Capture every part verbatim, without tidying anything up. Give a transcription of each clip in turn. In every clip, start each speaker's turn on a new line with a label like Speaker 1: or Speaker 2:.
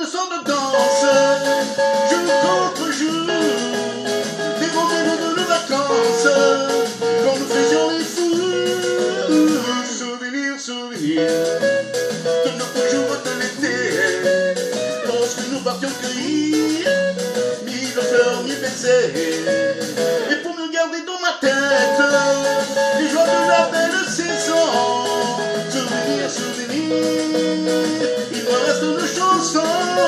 Speaker 1: sort de danse, jour contre jour, des rendez-vous de nos vacances, quand nous faisions les fous. Souvenirs, souvenirs de nos beaux jours de l'été, lorsque nous partions cueillir mille fleurs, mille baisers, et pour me garder dans ma tête les joies de la belle saison. Souvenirs, souvenirs, il me reste une chanson.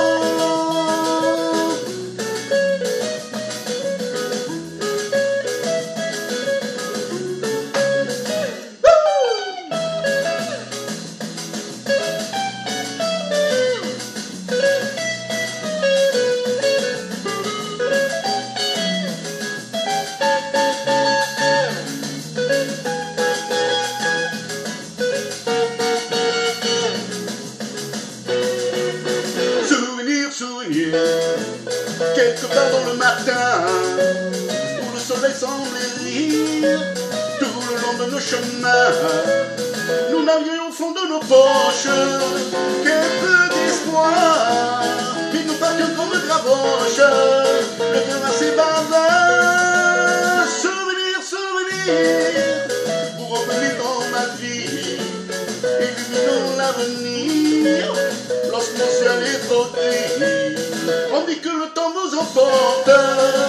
Speaker 1: Souvenirs, quelque part dans le matin, où le soleil semblait rire, tout le long de nos chemins, nous n'avions au fond de nos poches quelques d'espoir, puis nous partions comme de gravoches, le cœur assez bavard. Souvenirs, souvenirs, pour revenir dans ma vie, illuminons l'avenir, lorsque mon ciel est trop gris, on dit que le temps nous emporte.